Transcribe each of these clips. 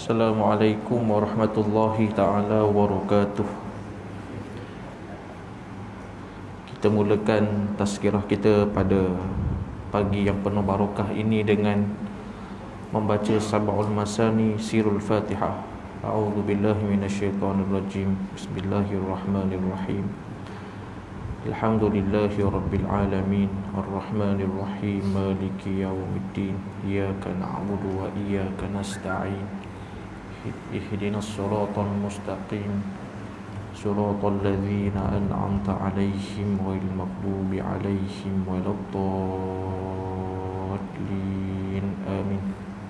Assalamualaikum warahmatullahi ta'ala wabarakatuh. Kita mulakan tazkirah kita pada pagi yang penuh barakah ini dengan membaca Sab'ul Masani Sirul Fatihah. A'udzu billahi minasyaitonir rajim. Bismillahirrahmanirrahim. Alhamdulillahi rabbil alamin, arrahmanir rahim, maliki yaumiddin, iyyaka na'budu wa iyyaka nasta'in. Ihdinas siratal mustaqim, siratal ladzina an'amta 'alaihim ghairil maghdubi 'alaihim waladdallin. Amin.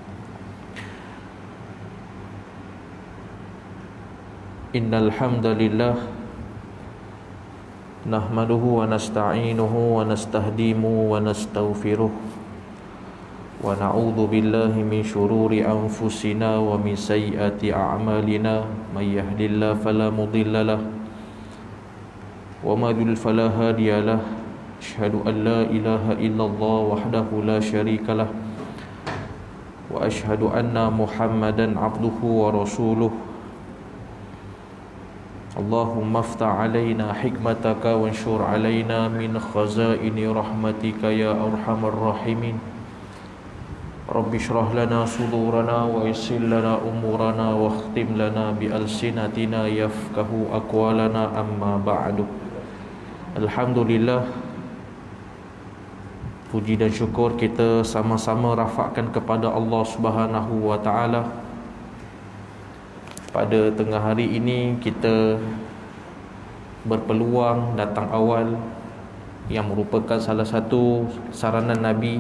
Innal hamdalillah nahmaduhu wa nasta'inuhu wa nastahdimu wa nastaghfiruh wa na'udzu billahi min shururi anfusina wa min sayyiati a'malina may yahdihillahu fala mudilla lahu wa may yudlil fala hadiya lahu. Asyhadu an la ilaha illallah wahdahu la syarika lah wa asyhadu anna Muhammadan abduhu wa rasuluh. Allahumma aftah alaina hikmataka wanshur alaina min khazaini rahmatika ya arhamar rahimin. Rabbi shrah lana sudurana wa yassir lana umurana wa khtim lana bi alsinatina yafqahu aqwalana, amma ba'du. Alhamdulillah, puji dan syukur kita sama-sama rafakkan kepada Allah Subhanahu wa taala. Pada tengah hari ini kita berpeluang datang awal yang merupakan salah satu saranan Nabi,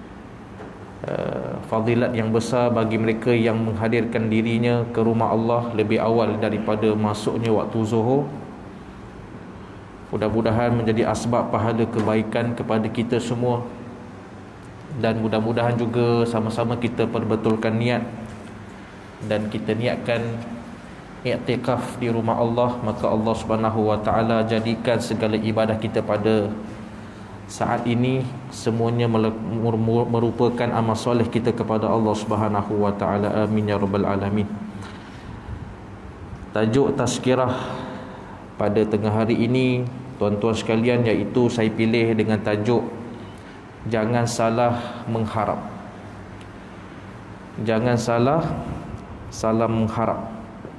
fadilat yang besar bagi mereka yang menghadirkan dirinya ke rumah Allah lebih awal daripada masuknya waktu zuhur. Mudah-mudahan menjadi asbab pahala kebaikan kepada kita semua, dan mudah-mudahan juga sama-sama kita perbetulkan niat dan kita niatkan i'tikaf di rumah Allah, maka Allah Subhanahu wa taala jadikan segala ibadah kita pada saat ini semuanya merupakan amal soleh kita kepada Allah Subhanahu wa taala. Amin ya rabbal alamin. Tajuk tazkirah pada tengah hari ini, tuan-tuan sekalian, iaitu saya pilih dengan tajuk jangan salah mengharap. Jangan salah mengharap.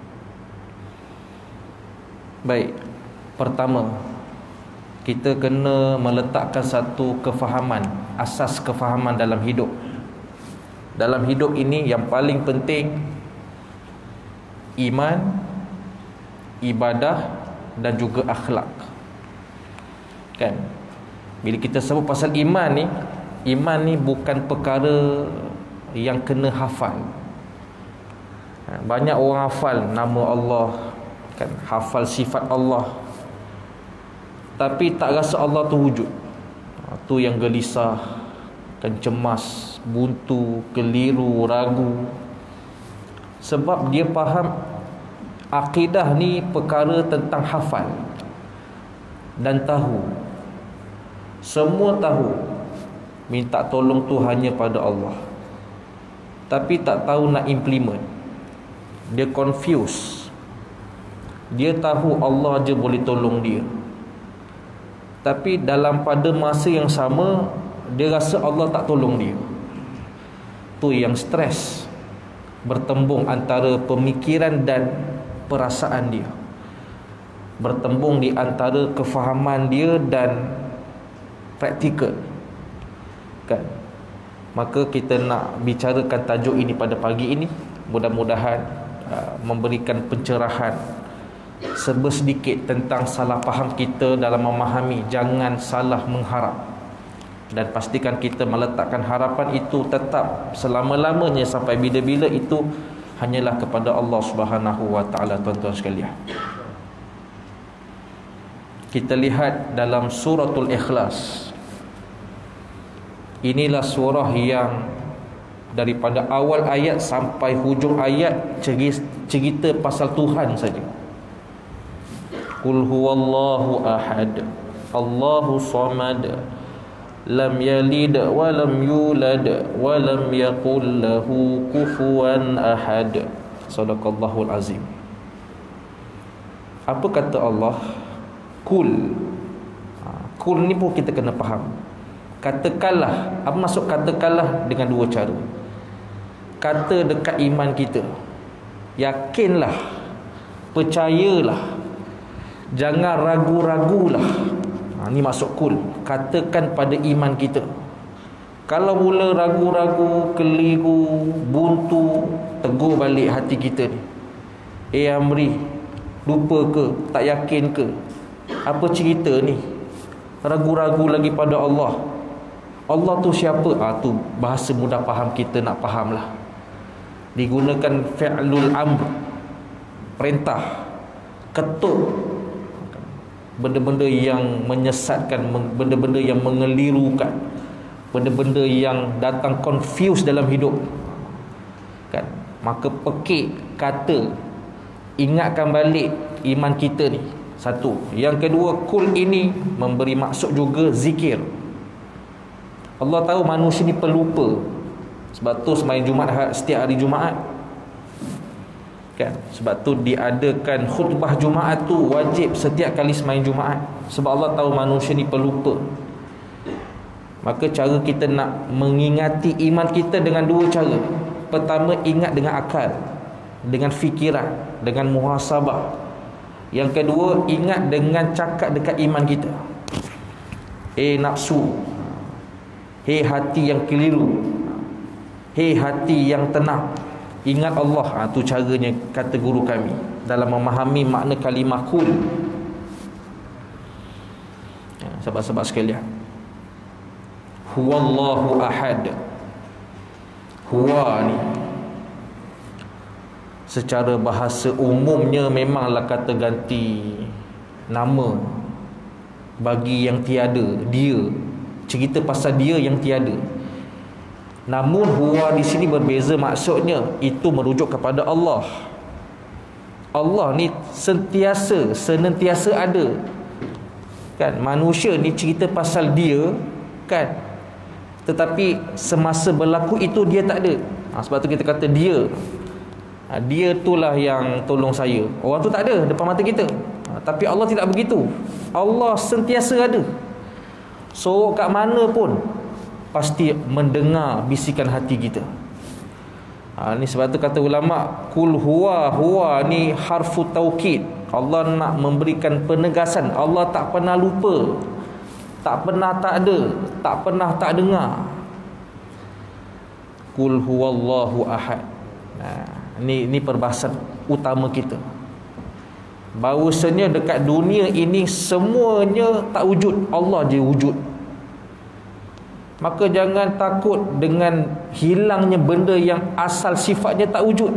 Baik, pertama kita kena meletakkan satu kefahaman, asas kefahaman dalam hidup. Dalam hidup ini yang paling penting iman, ibadah dan juga akhlak. Kan? Bila kita sebut pasal iman ni bukan perkara yang kena hafal. Banyak orang hafal nama Allah, kan, hafal sifat Allah, tapi tak rasa Allah tu wujud. Tu yang gelisah, kan, cemas, buntu, keliru, ragu. Sebab dia faham akidah ni perkara tentang hafal dan tahu. Semua tahu minta tolong tu hanya pada Allah, tapi tak tahu nak implement. Dia confused. Dia tahu Allah je boleh tolong dia, tapi pada masa yang sama dia rasa Allah tak tolong dia. Tu yang stres, bertembung antara pemikiran dan perasaan dia, bertembung di antara kefahaman dia dan praktikal, kan? Maka kita nak bicarakan tajuk ini pada pagi ini. Mudah-mudahan memberikan pencerahan sebersedikit tentang salah faham kita dalam memahami jangan salah mengharap, dan pastikan kita meletakkan harapan itu tetap selama-lamanya sampai bila-bila itu hanyalah kepada Allah Subhanahu wa taala. Tuan-tuan sekalian, kita lihat dalam suratul Ikhlas. Inilah surah yang daripada awal ayat sampai hujung ayat cerita pasal Tuhan saja. Qul huwallahu ahad, Allahu samad, lam yalid wa lam yulad wa lam yakul lahu kufuwan ahad. Sadaqallahul azim. Apa kata Allah? Kul. Kul ni pun kita kena faham. Katakanlah. Apa maksud katakanlah? Dengan dua cara. Kata dekat iman kita, yakinlah, percayalah, jangan ragu-ragulah. Ni maksud kul. Katakan pada iman kita. Kalau mula ragu-ragu, keliru, buntu, tegur balik hati kita ni. Amri, lupa ke? Tak yakin ke? Apa cerita ni? Ragu-ragu lagi pada Allah. Allah tu siapa? Tu bahasa mudah faham, kita nak faham lah. Digunakan fi'lul amr, perintah, ketuk, benda-benda yang menyesatkan, benda-benda yang mengelirukan, benda-benda yang datang confuse dalam hidup, kan? Maka pekik kata, ingatkan balik iman kita ni. Satu. Yang kedua, kul ini memberi maksud juga zikir. Allah tahu manusia ni pelupa. Sebab tu sembahyang Jumaat setiap hari Jumaat, kan? Sebab tu diadakan khutbah Jumaat tu wajib setiap kali sembahyang Jumaat. Sebab Allah tahu manusia ni pelupa. Maka cara kita nak mengingati iman kita dengan dua cara. Pertama, ingat dengan akal, dengan fikiran, dengan muhasabah. Yang kedua, ingat dengan cakap dekat iman kita. Nafsu, hati yang keliru, hati yang tenang, ingat Allah. Tu caranya, kata guru kami, dalam memahami makna kalimah kul. Sahabat-sahabat sekalian, Huwallahu ahad. Huwa ni secara bahasa umumnya memanglah kata ganti nama bagi yang tiada, dia. Cerita pasal dia yang tiada. Namun huwa di sini berbeza maksudnya. Itu merujuk kepada Allah. Allah ni senantiasa ada, kan? Manusia ni cerita pasal dia, kan? Tetapi semasa berlaku itu dia tak ada. Sebab tu kita kata dia. Dia itulah yang tolong saya. Orang tu tak ada depan mata kita. Tapi Allah tidak begitu. Allah sentiasa ada. So kat mana pun pasti mendengar bisikan hati kita. Ni sebab tu kata ulama, kul huwa ni harfu taukid. Allah nak memberikan penegasan. Allah tak pernah lupa, tak pernah tak ada, tak pernah tak dengar. Kul huwallahu ahad. Ni perbahasan utama kita. Bahawasanya dekat dunia ini semuanya tak wujud, Allah je wujud. Maka jangan takut dengan hilangnya benda yang asal sifatnya tak wujud.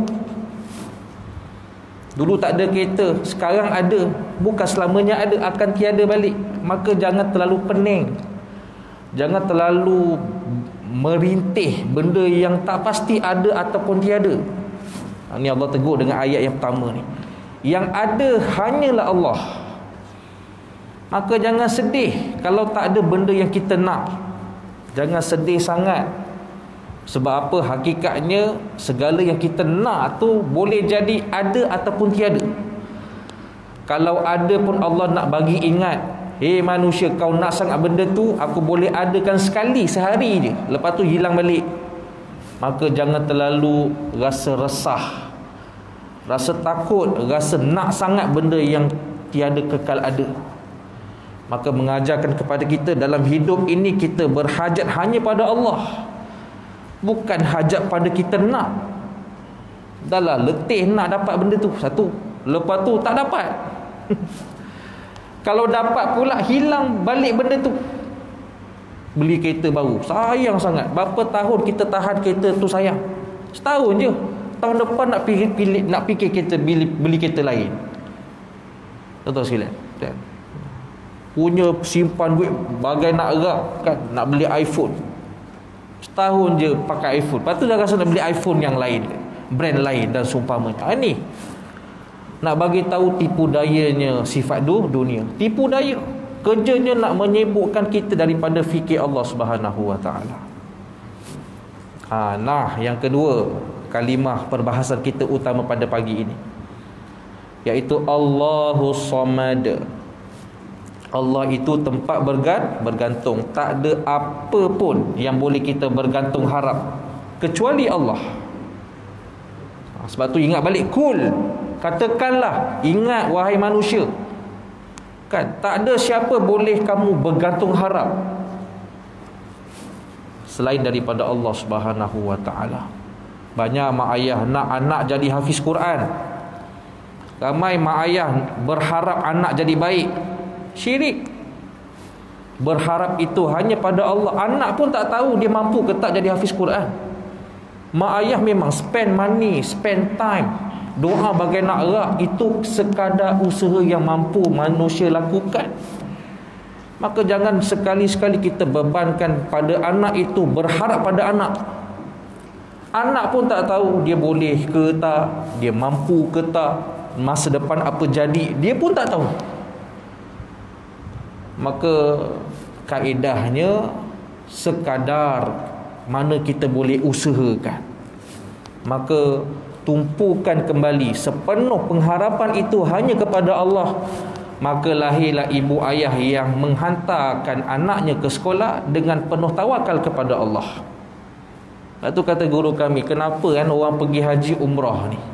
Dulu tak ada kereta, sekarang ada. Bukan selamanya ada, akan tiada balik. Maka jangan terlalu pening, jangan terlalu merintih benda yang tak pasti ada ataupun tiada. Ini Allah tegur dengan ayat yang pertama ni. Yang ada hanyalah Allah. Maka jangan sedih kalau tak ada benda yang kita nak. Jangan sedih sangat. Sebab apa? Hakikatnya segala yang kita nak tu boleh jadi ada ataupun tiada. Kalau ada pun Allah nak bagi ingat, manusia, kau nak sangat benda tu, aku boleh adakan sekali sehari je, lepas tu hilang balik. Maka jangan terlalu rasa resah, rasa takut, rasa nak sangat benda yang tiada kekal ada. Maka mengajarkan kepada kita dalam hidup ini kita berhajat hanya pada Allah. Bukan hajat pada kita nak. Dah lah letih nak dapat benda tu satu, lepas tu tak dapat. Kalau dapat pula hilang balik benda tu. Beli kereta baru, sayang sangat. Berapa tahun kita tahan kereta tu sayang? Setahun je. Tahun depan nak fikir kereta, beli kereta lain. Tuan-tuan sekalian, punya simpan duit bagai nak erak, kan, nak beli iPhone. Setahun je pakai iPhone, lepas tu dah rasa nak beli iPhone yang lain, brand lain dan seumpamanya. Ni nak bagi tahu tipu dayanya sifat dunia. Tipu daya, kerjanya nak menyibukkan kita daripada fikir Allah Subhanahu Wa Taala. Nah, yang kedua, kalimah perbahasan kita utama pada pagi ini, iaitu Allahus Samad. Allah itu tempat bergantung. Tak ada apa pun yang boleh kita bergantung harap kecuali Allah. Sebab tu ingat balik, kul, katakanlah, ingat wahai manusia, kan, tak ada siapa boleh kamu bergantung harap selain daripada Allah Subhanahu wa taala. Banyak mak ayah nak anak jadi hafiz Quran. Ramai mak ayah berharap anak jadi baik. Syirik. Berharap itu hanya pada Allah. Anak pun tak tahu dia mampu ke tak jadi hafiz Quran. Mak ayah memang spend money, spend time, doa bagai nak rak. Itu sekadar usaha yang mampu manusia lakukan. Maka jangan sekali-sekali kita bebankan pada anak itu, berharap pada anak. Anak pun tak tahu dia boleh ke tak, dia mampu ke tak, masa depan apa jadi, dia pun tak tahu. Maka kaedahnya sekadar mana kita boleh usahakan, maka tumpukan kembali sepenuh pengharapan itu hanya kepada Allah. Maka lahirlah ibu ayah yang menghantarkan anaknya ke sekolah dengan penuh tawakal kepada Allah. Itu kata guru kami, kenapa kan orang pergi haji umrah ni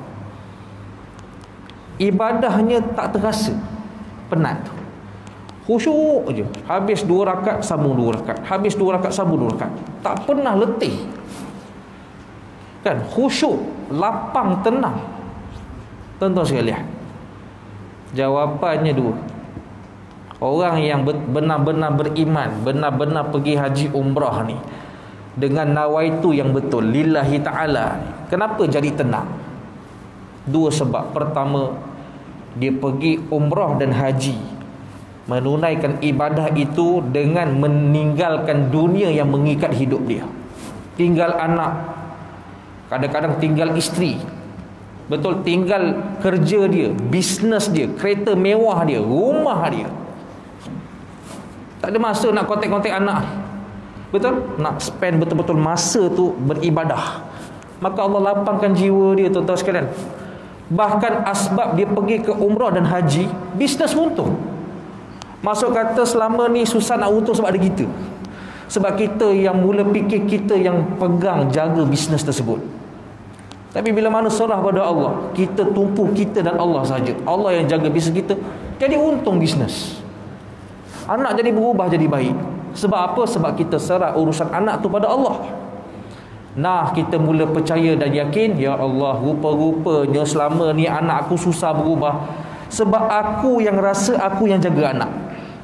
ibadahnya tak terasa penat, khusyuk je. Habis 2 rakaat sambung 2 rakaat, habis 2 rakaat sambung 2 rakaat, tak pernah letih, kan, khusyuk, lapang, tenang. Tuan-tuan sekalian, jawapannya 2. Orang yang benar-benar beriman, benar-benar pergi haji umrah ni dengan nawaitu yang betul lillahi ta'ala, kenapa jadi tenang? 2 sebab. Pertama, dia pergi umrah dan haji, menunaikan ibadah itu dengan meninggalkan dunia yang mengikat hidup dia. Tinggal anak, kadang-kadang tinggal isteri, betul, tinggal kerja dia, bisnes dia, kereta mewah dia, rumah dia. Tak ada masa nak kontak-kontak anak, betul, nak spend betul-betul masa tu beribadah. Maka Allah lapangkan jiwa dia, tuan-tuan sekalian. Bahkan asbab dia pergi ke umrah dan haji, bisnes untung. Maksud kata selama ni susah nak untung sebab ada kita. Sebab kita yang mula fikir, kita yang pegang jaga bisnes tersebut. Tapi bila mana serah pada Allah, kita tumpu kita dan Allah saja. Allah yang jaga bisnes kita, jadi untung bisnes. Anak jadi berubah jadi baik. Sebab apa? Sebab kita serah urusan anak tu pada Allah. Nah, kita mula percaya dan yakin, ya Allah, rupa-rupanya selama ni anak aku susah berubah sebab aku yang rasa aku yang jaga anak.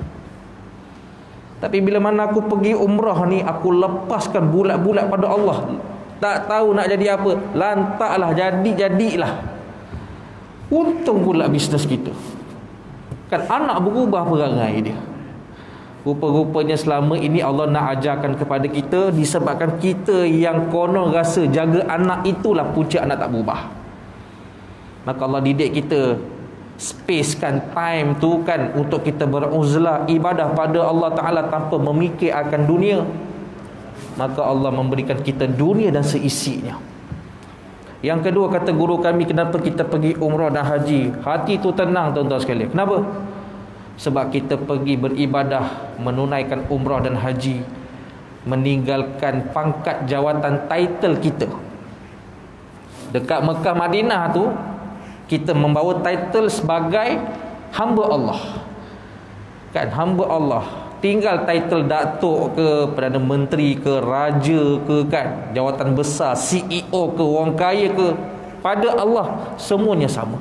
Tapi bila mana aku pergi umrah ni, aku lepaskan bulat-bulat pada Allah. Tak tahu nak jadi apa, lantaklah, jadilah. Untung pula bisnes kita. Kan anak berubah perangai dia. Rupa-rupanya selama ini Allah nak ajarkan kepada kita, disebabkan kita yang konon rasa jaga anak itulah punca anak tak berubah. Maka Allah didik kita, spacekan time tu kan untuk kita beruzlah ibadah pada Allah Ta'ala tanpa memikir akan dunia. Maka Allah memberikan kita dunia dan seisinya. Yang kedua, kata guru kami, kenapa kita pergi umrah dan haji? Hati tu tenang, tuan-tuan sekalian. Kenapa? Sebab kita pergi beribadah, menunaikan umrah dan haji, meninggalkan pangkat jawatan title kita. Dekat Mekah Madinah tu, kita membawa title sebagai hamba Allah. Kan, hamba Allah. Tinggal title datuk ke, Perdana Menteri ke, raja ke, kan, jawatan besar, CEO ke, orang kaya ke, pada Allah semuanya sama.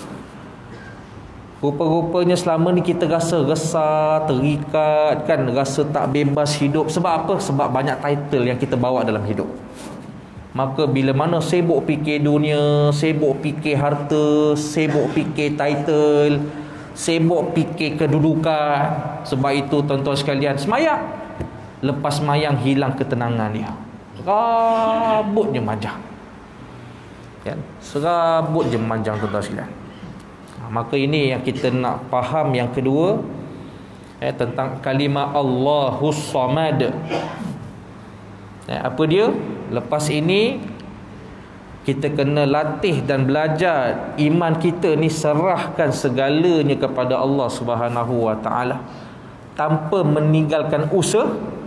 Rupa-rupanya selama ni kita rasa resah, terikat, kan, rasa tak bebas hidup. Sebab apa? Sebab banyak title yang kita bawa dalam hidup. Maka bila mana sibuk fikir dunia, sibuk fikir harta, sibuk fikir title, sibuk fikir kedudukan, sebab itu tuan-tuan sekalian, semayang, lepas semayang hilang ketenangan dia. Serabut je manjang, kan? Serabut je manjang, tuan-tuan sekalian. Maka ini yang kita nak faham. Yang kedua, tentang kalimah Allahus Samad. Apa dia? Lepas ini Kita kena latih dan belajar iman kita ni, serahkan segalanya kepada Allah Subhanahu wa taala tanpa meninggalkan usaha.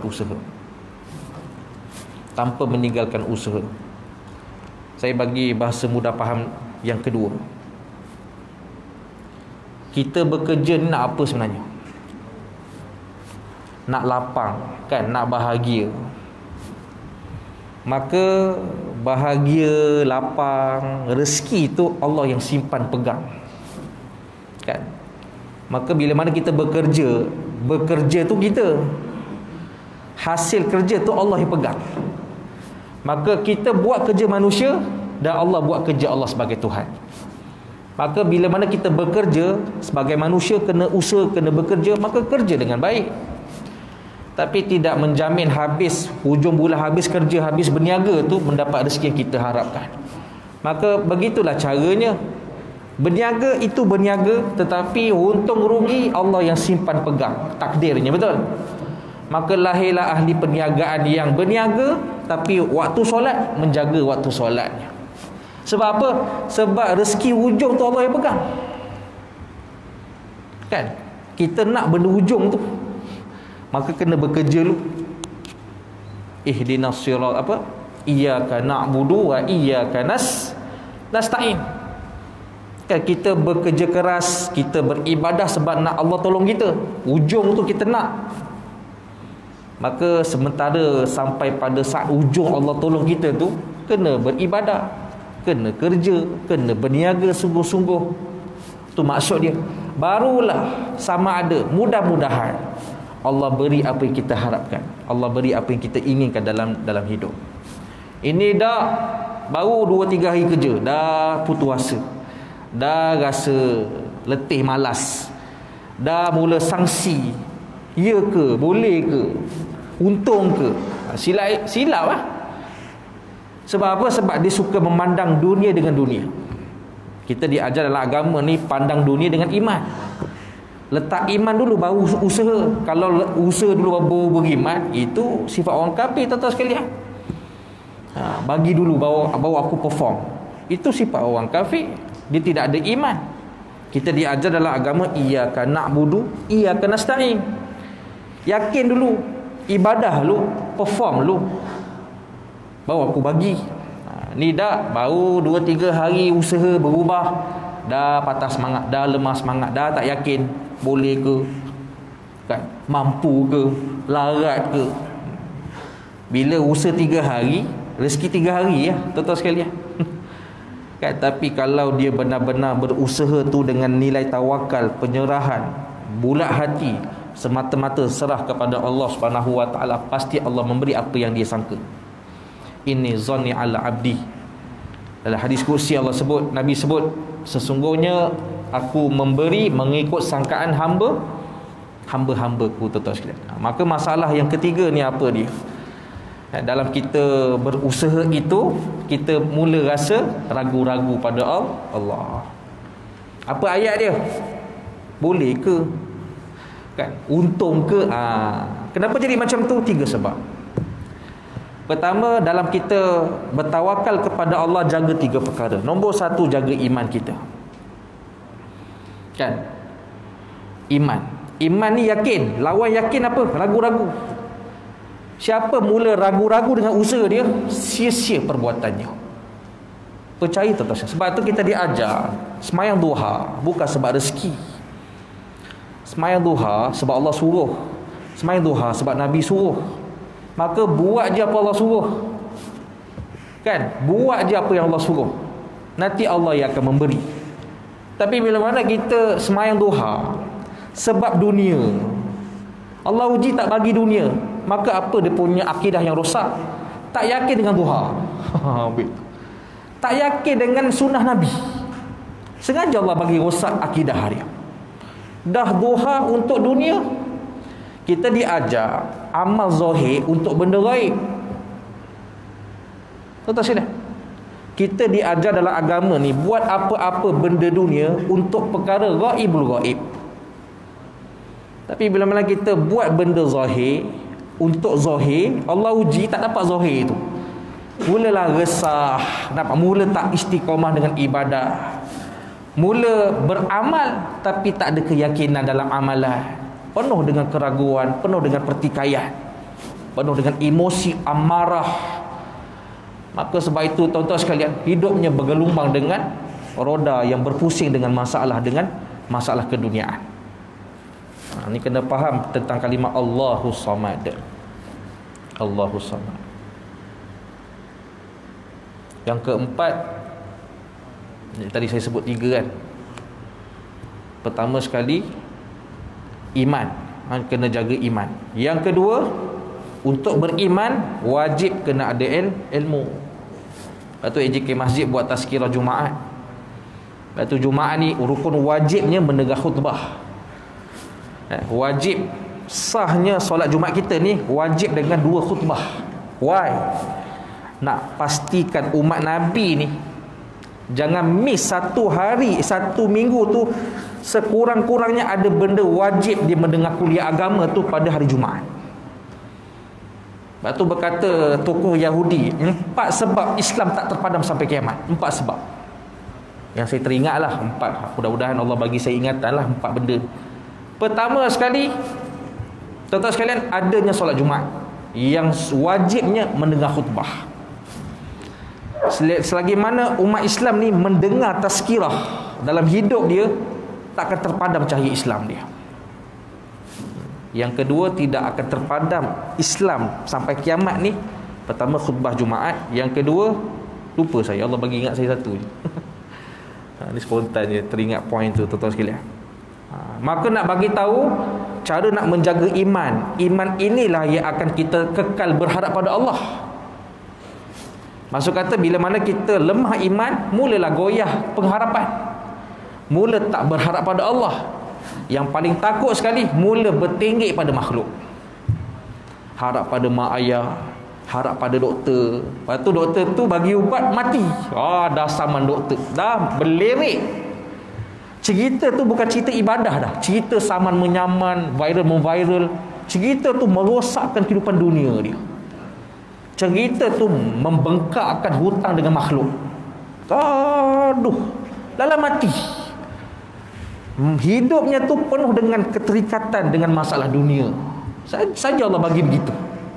Tanpa meninggalkan usaha. Saya bagi bahasa mudah faham yang kedua. Kita bekerja ni nak apa sebenarnya? Nak lapang, kan? Nak bahagia. Maka bahagia, lapang, rezeki itu Allah yang simpan pegang, kan? Maka bila mana kita bekerja tu kita, hasil kerja tu Allah yang pegang. Maka kita buat kerja manusia dan Allah buat kerja Allah sebagai Tuhan. Maka bila mana kita bekerja sebagai manusia, kena usaha, kena bekerja, maka kerja dengan baik. Tapi tidak menjamin habis hujung bulan, habis kerja, habis berniaga tu mendapat rezeki yang kita harapkan. Maka begitulah caranya. Berniaga itu berniaga, tetapi untung rugi Allah yang simpan pegang takdirnya, betul? Maka lahirlah ahli perniagaan yang berniaga, tapi waktu solat menjaga waktu solatnya. Sebab apa? Sebab rezeki hujung tu Allah yang pegang, kan? Kita nak benda hujung tu, maka kena bekerja dulu. Ihdinas sirat apa? Iyyaka na'budu wa iyyaka nasta'in. Kan kita bekerja keras, kita beribadah sebab nak Allah tolong kita. Ujung tu kita nak. Maka sementara sampai pada saat ujung Allah tolong kita tu, kena beribadah, kena kerja, kena berniaga sungguh-sungguh. Tu maksud dia. Barulah sama ada, mudah-mudahan Allah beri apa yang kita harapkan, Allah beri apa yang kita inginkan dalam hidup. Ini dah baru 2-3 hari kerja, dah putus asa, dah rasa letih, malas, dah mula sangsi. Ya ke? Boleh ke? Untung ke? Silap lah. Sebab apa? Sebab dia suka memandang dunia dengan dunia. Kita diajar dalam agama ni, pandang dunia dengan iman. Letak iman dulu baru usaha. Kalau usaha dulu baru beriman, itu sifat orang kafir, tuan-tuan sekalian. Bagi dulu baru aku perform, itu sifat orang kafir. Dia tidak ada iman. Kita diajar dalam agama, iyyaka na'budu iyyaka nasta'in. Yakin dulu, ibadah dulu, perform dulu, baru aku bagi. Ni dah baru 2-3 hari usaha berubah, dah patah semangat, dah lemah semangat, dah tak yakin boleh ke, kan, mampu ke, larat ke. Bila usaha 3 hari, rezeki 3 hari ya, tuan-tuan sekalian. Kan, tapi kalau dia benar-benar berusaha tu dengan nilai tawakal, penyerahan, bulat hati, semata-mata serah kepada Allah Subhanahu wa taala, pasti Allah memberi apa yang dia sangka. Ini zanni ala abdi. Dalam hadis kursi Allah sebut, Nabi sebut, sesungguhnya aku memberi mengikut sangkaan hamba-hambaku, tuan-tuan sekalian. Maka masalah yang ketiga ni apa dia? Dalam kita berusaha itu, kita mula rasa ragu-ragu pada Allah. Apa ayat dia? Boleh ke? Kan? Untung ke? Kenapa jadi macam tu? 3 sebab. Pertama, dalam kita bertawakal kepada Allah, jaga 3 perkara. Nombor 1, jaga iman kita. Kan? Iman ni yakin. Lawan yakin apa? Ragu-ragu. Siapa mula ragu-ragu dengan usaha dia, sia-sia perbuatannya. Percaya tak? Sebab tu kita diajar semayang duha bukan sebab rezeki. Semayang duha sebab Allah suruh. Semayang duha sebab Nabi suruh. Maka buat je apa Allah suruh. Kan? Buat je apa yang Allah suruh. Nanti Allah yang akan memberi. Tapi bila mana kita semayang duha sebab dunia, Allah uji tak bagi dunia, maka apa dia punya akidah yang rosak? Tak yakin dengan duha. Tak yakin dengan sunnah Nabi. Sengaja Allah bagi rosak akidah dia. Dah duha untuk dunia, kita diajar amal zahir untuk benda gaib. Tuan-tuan sekalian, kita diajar dalam agama ni buat apa-apa benda dunia untuk perkara gaibul gaib. Tapi bila mana kita buat benda zahir untuk zahir, Allah uji tak dapat zahir tu. Mulalah resah, mula tak istiqamah dengan ibadah, mula beramal tapi tak ada keyakinan dalam amalan, penuh dengan keraguan, penuh dengan pertikaian, penuh dengan emosi amarah. Maka sebab itu tuan-tuan sekalian, hidupnya bergelumbang dengan roda yang berpusing dengan masalah keduniaan. Ini kena faham tentang kalimah Allahus Samad. Allahus Samad. Yang keempat, tadi saya sebut 3 kan. Pertama sekali, iman. Kena jaga iman. Yang kedua, untuk beriman wajib kena ada ilmu. Lepas tu AJK Masjid buat tazkirah Jumaat. Lepas tu Jumaat ni rukun wajibnya mendengar khutbah. Wajib sahnya solat Jumaat kita ni wajib dengan 2 khutbah. Why? Nak pastikan umat Nabi ni jangan miss satu hari, satu minggu tu sekurang-kurangnya ada benda wajib dia mendengar kuliah agama tu pada hari Jumaat. Lepas tu berkata tokoh Yahudi, 4 sebab Islam tak terpadam sampai kiamat. 4 sebab yang saya teringatlah, 4. Mudah-mudahan Allah bagi saya ingatanlah 4 benda. Pertama sekali, tuan-tuan sekalian, adanya solat Jumaat yang wajibnya mendengar khutbah. Selagi mana umat Islam ni mendengar tazkirah dalam hidup dia, takkan terpadam cahaya Islam dia. Yang kedua, tidak akan terpadam Islam sampai kiamat ni. Pertama, khutbah Jumaat. Yang kedua, lupa saya, Allah bagi ingat saya satu je. Ni spontan je, teringat poin tu tuan-tuan sekalian. Maka nak bagi tahu cara nak menjaga iman. Iman inilah yang akan kita kekal berharap pada Allah. Maksud kata, bila mana kita lemah iman, mulalah goyah pengharapan, mula tak berharap pada Allah. Yang paling takut sekali, mula bertinggi pada makhluk, harap pada mak ayah, harap pada doktor. Lepas tu doktor tu bagi ubat, mati. Dah saman doktor, dah berlerik. Cerita tu bukan cerita ibadah dah, cerita saman menyaman, viral memviral. Cerita tu merosakkan kehidupan dunia dia. Cerita tu membengkakkan hutang dengan makhluk. Aduh, lala mati. Hidupnya tu penuh dengan keterikatan dengan masalah dunia. Saja Allah bagi begitu.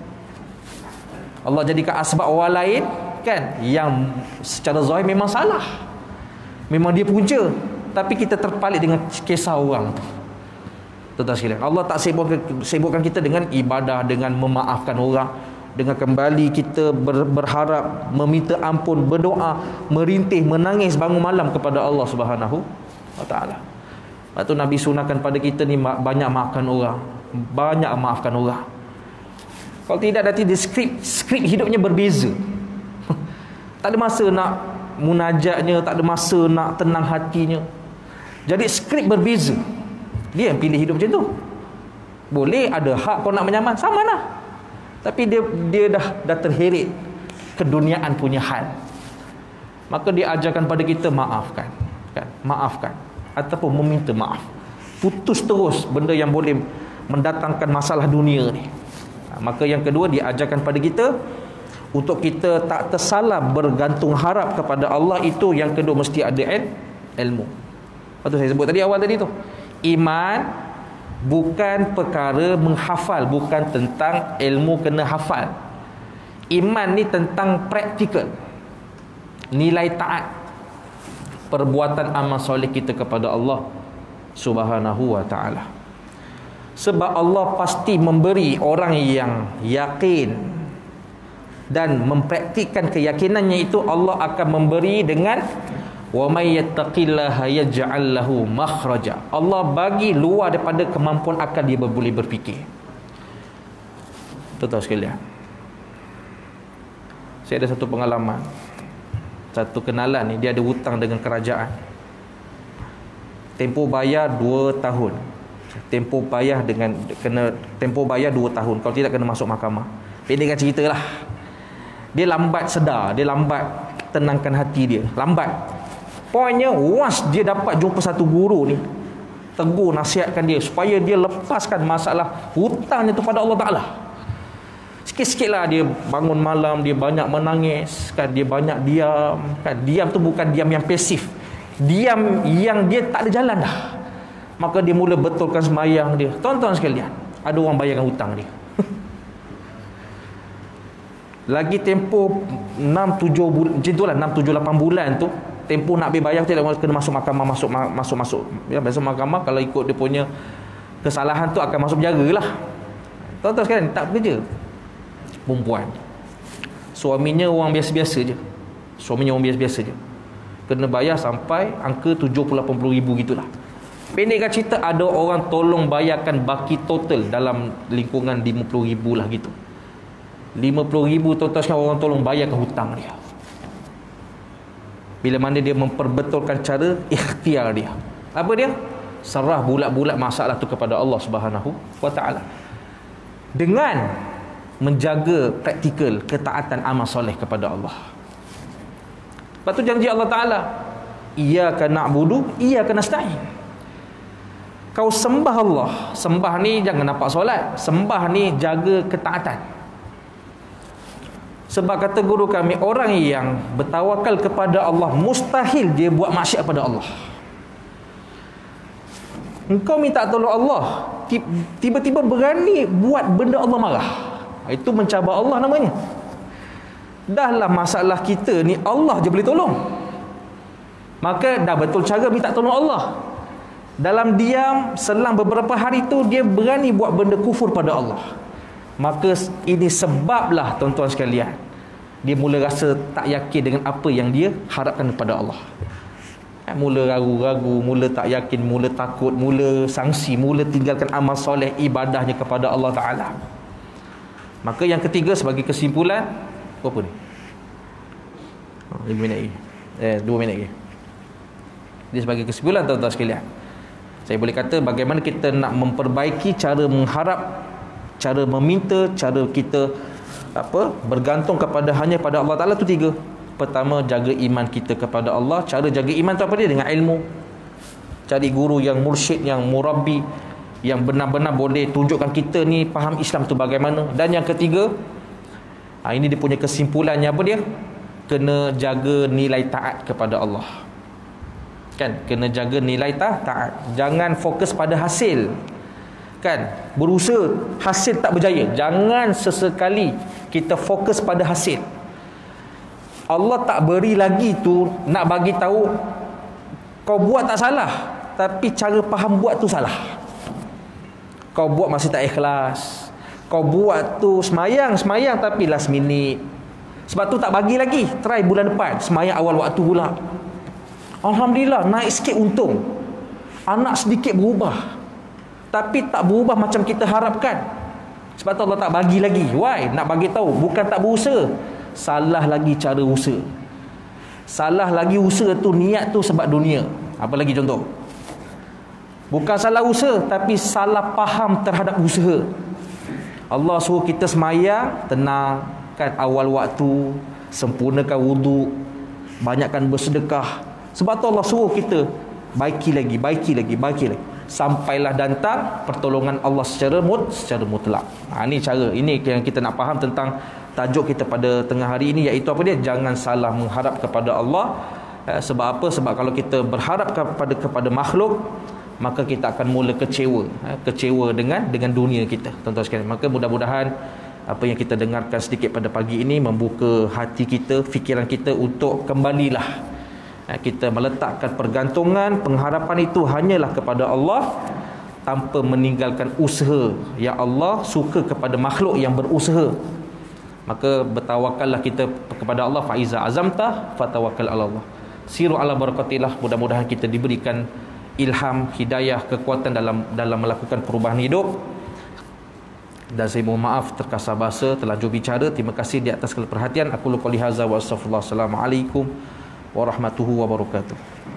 Allah jadikan asbab orang lain kan, yang secara zahir memang salah, memang dia punca, tapi kita terpalit dengan kisah orang tu. Tuan-tuan sekalian, Allah tak sibukkan kita dengan ibadah, dengan memaafkan orang, dengan kembali kita berharap, meminta ampun, berdoa, merintih, menangis bangun malam kepada Allah Subhanahu wa taala. Lepas tu Nabi sunahkan pada kita ni banyak maafkan orang, banyak maafkan orang. Kalau tidak nanti dia skrip hidupnya berbeza. Tak ada masa nak munajatnya, tak ada masa nak tenang hatinya. Jadi skrip berbeza. Dia yang pilih hidup macam tu. Boleh ada hak kau nak menyaman, sama lah. Tapi dia dah terheret keduniaan punya hal. Maka dia ajarkan pada kita maafkan, kan? Maafkan ataupun meminta maaf. Putus terus benda yang boleh mendatangkan masalah dunia ni. Maka yang kedua, dia ajarkan pada kita untuk kita tak tersalah bergantung harap kepada Allah. Itu yang kedua, mesti ada ilmu. Lepas tu saya sebut tadi awal tadi tu, iman bukan perkara menghafal, bukan tentang ilmu kena hafal. Iman ni tentang praktikal, nilai taat, perbuatan amal soleh kita kepada Allah Subhanahu wa ta'ala. Sebab Allah pasti memberi orang yang yakin dan mempraktikkan keyakinannya itu, Allah akan memberi dengan wa may yattaqillaha yaj'al lahu makhraja. Allah bagi luar daripada kemampuan akal dia boleh berfikir. Tuan-tuan sekalian, saya ada satu pengalaman. Satu kenalan ni, dia ada hutang dengan kerajaan. Tempoh bayar 2 tahun. Tempoh bayar 2 tahun. Kalau tidak kena masuk mahkamah. Pendekkan cerita lah. Dia lambat sedar, dia lambat tenangkan hati dia, lambat. Poinnya, once dia dapat jumpa satu guru ni, tegur, nasihatkan dia supaya dia lepaskan masalah hutangnya tu pada Allah Ta'ala. Sikit-sikit lah dia bangun malam, dia banyak menangis kan, dia banyak diam kan. Diam tu bukan diam yang pasif, diam yang dia tak ada jalan dah. Maka dia mula betulkan sembahyang dia. Tuan-tuan sekalian, ada orang bayarkan hutang dia. Lagi tempoh 6-7 bulan, macam itulah, 6-7-8 bulan tu tempoh nak bayar, tidak kena masuk mahkamah, masuk ya, biasa mahkamah kalau ikut dia punya kesalahan tu akan masuk penjara lah. Tuan-tuan sekalian, tak bekerja. Perempuan, suaminya orang biasa-biasa je, kena bayar sampai angka 70-80 ribu gitulah. Pendekkan cerita, ada orang tolong bayarkan baki total dalam lingkungan 50 ribu lah gitu. 50 ribu tuan-tuan sekalian, orang tolong bayarkan hutang dia. Bila mana dia memperbetulkan cara ikhtiar dia, apa dia? Serah bulat-bulat masalah tu kepada Allah Subhanahu wa taala, dengan menjaga praktikal ketaatan amal soleh kepada Allah. Lepas tu janji Allah Ta'ala, iyyaka na'budu iyyaka nasta'in. Kau sembah Allah. Sembah ni jangan nampak solat, sembah ni jaga ketaatan. Sebab kata guru kami, orang yang bertawakal kepada Allah, mustahil dia buat maksiat pada Allah. Engkau minta tolong Allah, tiba-tiba berani buat benda Allah marah, itu mencabar Allah namanya. Dahlah masalah kita ni Allah je boleh tolong, maka dah betul cara minta tolong Allah. Dalam diam selang beberapa hari tu dia berani buat benda kufur pada Allah. Maka ini sebablah tuan-tuan sekalian, dia mula rasa tak yakin dengan apa yang dia harapkan kepada Allah. Mula ragu-ragu, mula tak yakin, mula takut, mula sangsi, mula tinggalkan amal soleh ibadahnya kepada Allah Ta'ala. Maka yang ketiga sebagai kesimpulan, apa ni? 5 minit lagi, 2 minit lagi. Dia sebagai kesimpulan tuan-tuan sekalian, saya boleh kata bagaimana kita nak memperbaiki cara mengharap, cara meminta, cara kita bergantung kepada hanya pada Allah Ta'ala tu 3. Pertama, jaga iman kita kepada Allah. Cara jaga iman tu apa dia? Dengan ilmu. Cari guru yang mursyid, yang murabbi, yang benar-benar boleh tunjukkan kita ni faham Islam tu bagaimana. Dan yang ketiga, ini dia punya kesimpulannya apa dia? Kena jaga nilai taat kepada Allah. Kan? Kena jaga nilai taat. Jangan fokus pada hasil. Kan? Berusaha, hasil tak berjaya, jangan sesekali kita fokus pada hasil. Allah tak beri lagi tu nak bagi tahu kau buat tak salah, tapi cara faham buat tu salah. Kau buat masih tak ikhlas, kau buat tu semayang tapi last minute. Sebab tu tak bagi lagi, try bulan depan semayang awal waktu pula. Alhamdulillah, naik sikit untung. Anak sedikit berubah, tapi tak berubah macam kita harapkan. Sebab tu Allah tak bagi lagi. Why? Nak bagi tahu, bukan tak berusaha, salah lagi cara usaha. Salah lagi usaha tu, niat tu sebab dunia. Apa lagi contoh? Bukan salah usaha, tapi salah faham terhadap usaha. Allah suruh kita semayang, tenang kan, awal waktu, sempurnakan wuduk, banyakkan bersedekah. Sebab tu Allah suruh kita baiki lagi. Sampailah datang pertolongan Allah secara mutlak. Ini cara, ini yang kita nak faham tentang tajuk kita pada tengah hari ini, iaitu apa dia? Jangan salah mengharap kepada Allah. Sebab apa? Sebab kalau kita berharap kepada makhluk, maka kita akan mula kecewa dengan dunia kita, tuan-tuan sekalian. Maka mudah-mudahan apa yang kita dengarkan sedikit pada pagi ini membuka hati kita, fikiran kita untuk kembalilah kita meletakkan pergantungan, pengharapan itu hanyalah kepada Allah, tanpa meninggalkan usaha. Ya Allah suka kepada makhluk yang berusaha. Maka bertawakallah kita kepada Allah. Fa iza azamta fatawakkal ala Allah. Siru ala barakatillah. Mudah-mudahan kita diberikan ilham, hidayah, kekuatan dalam melakukan perubahan hidup. Dan saya mohon maaf terkasar bahasa, terlanjur bicara. Terima kasih di atas segala perhatian. Aku qouli hadza wa astaghfirullah. Assalamualaikum warahmatullahi wabarakatuh.